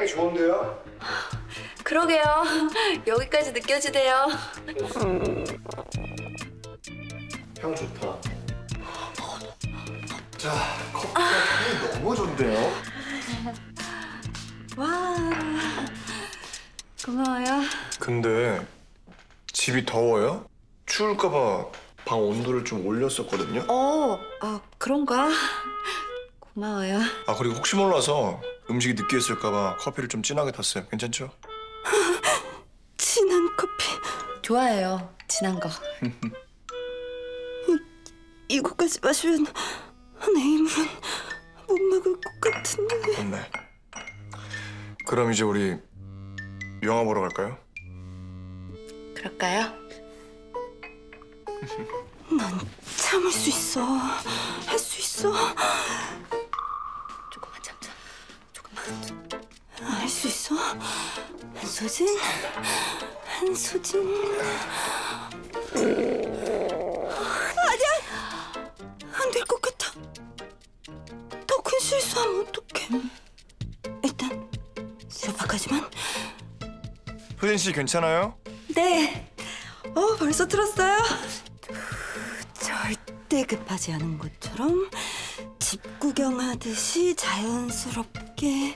향이 좋은데요? 그러게요. 여기까지 느껴지대요. 향 좋다. 자, 커피 향이 너무 좋은데요? 와, 고마워요. 근데 집이 더워요? 추울까 봐 방 온도를 좀 올렸었거든요. 그런가? 고마워요. 아, 그리고 혹시 몰라서 음식이 느끼했을까 봐 커피를 좀 진하게 탔어요. 괜찮죠? 진한 커피. 좋아해요, 진한 거. 이거까지 마시면 내 힘으론 못 먹을 것 같은데. 좋네. 그럼 이제 우리 영화 보러 갈까요? 그럴까요? 넌 참을 수 있어. 할 수 있어. 조금만 참자. 조금만. 할 수 있어. 한소진. 한소진. 아니야. 안 될 것 같아. 더 큰 실수하면 어떡해. 일단 소파까지만. 효진 씨 괜찮아요? 네. 벌써 들었어요? 절대 급하지 않은 것처럼 집 구경하듯이 자연스럽게.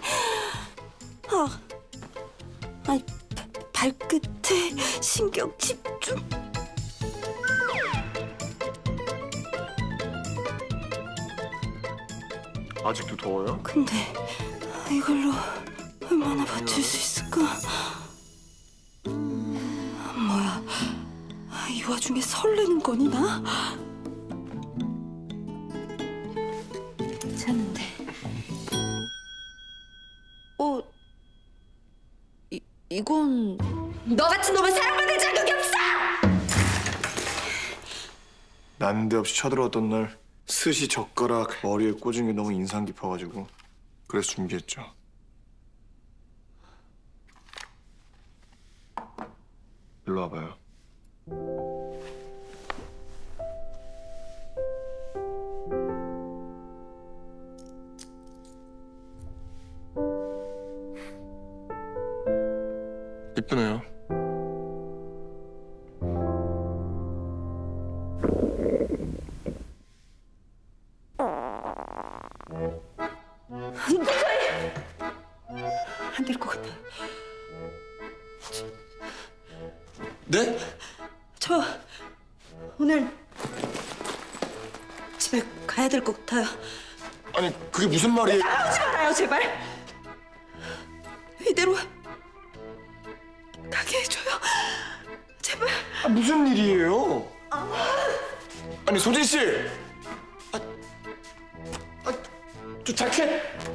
발끝에 신경 집중. 아직도 더워요? 근데 이걸로 얼마나 버틸 수 있을까? 뭐야, 이 와중에 설레는 거니 나? 괜찮은데. 이건 너 같은 놈은 사랑받을 자격이 없어! 난데없이 쳐들어왔던 날 스시 젓가락 머리에 꽂은 게 너무 인상 깊어가지고 그래서 준비했죠. 일로 와봐요. 이쁘네요. 안 될 것 같아. 네? 저 오늘 집에 가야 될 것 같아요. 아니 그게 무슨 말이에요? 나오지 말아요, 제발. 이대로 가게 해줘요. 제발. 무슨 일이에요? 아니 소진 씨, 저 자켓.